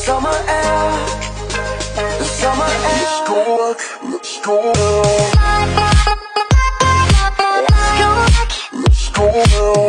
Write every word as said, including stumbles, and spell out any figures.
summer air, the summer air. Let's go back, let's go back. Let's go back. Let's go back.